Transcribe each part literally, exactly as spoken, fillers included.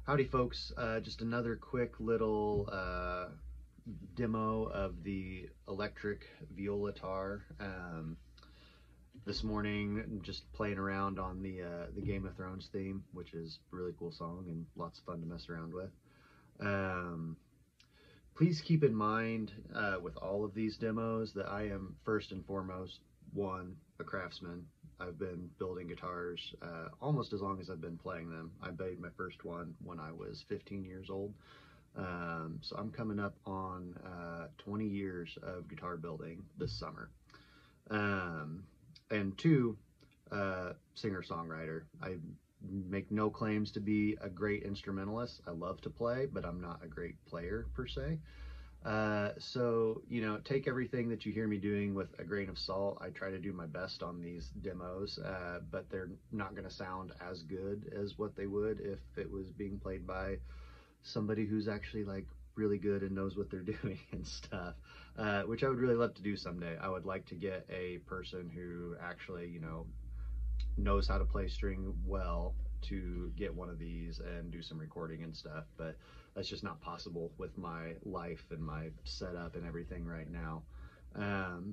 Howdy folks, uh, just another quick little uh, demo of the electric Violatar. Um, this morning, just playing around on the, uh, the Game of Thrones theme, which is a really cool song and lots of fun to mess around with. Um, please keep in mind uh, with all of these demos that I am first and foremost, one, a craftsman. I've been building guitars uh, almost as long as I've been playing them. I made my first one when I was fifteen years old. Um, so I'm coming up on uh, twenty years of guitar building this summer. Um, and two, uh, singer-songwriter. I make no claims to be a great instrumentalist. I love to play, but I'm not a great player per se. Uh, so, you know, take everything that you hear me doing with a grain of salt. I try to do my best on these demos, uh, but they're not going to sound as good as what they would if it was being played by somebody who's actually like really good and knows what they're doing and stuff, uh, which I would really love to do someday. I would like to get a person who actually, you know, knows how to play string well to get one of these and do some recording and stuff, but that's just not possible with my life and my setup and everything right now. Um,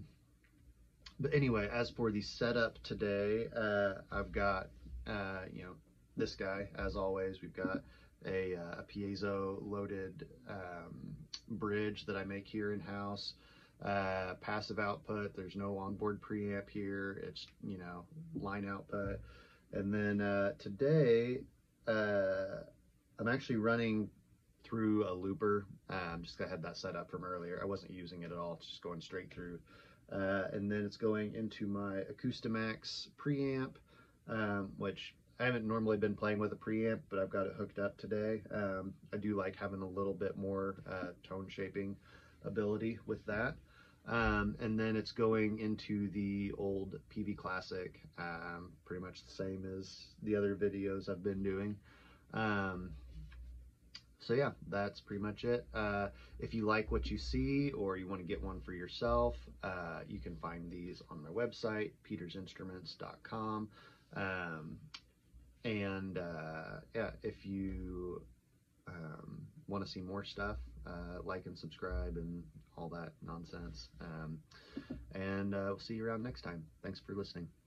but anyway, as for the setup today, uh, I've got, uh, you know, this guy, as always. We've got a, uh, a piezo loaded um, bridge that I make here in-house. Uh, passive output, there's no onboard preamp here, it's, you know, line output. And then uh, today, uh, I'm actually running through a looper. Um, just I had that set up from earlier. I wasn't using it at all, it's just going straight through. Uh, and then it's going into my Acoustimax preamp, um, which I haven't normally been playing with a preamp, but I've got it hooked up today. Um, I do like having a little bit more uh, tone shaping ability with that. Um, and then it's going into the old P V Classic, um, pretty much the same as the other videos I've been doing. Um, so yeah, that's pretty much it. Uh, if you like what you see or you want to get one for yourself, uh, you can find these on my website, peters instruments dot com. Um, and uh, yeah, if you um, want to see more stuff, uh, like and subscribe and all that nonsense. Um, and uh, we'll see you around next time. Thanks for listening.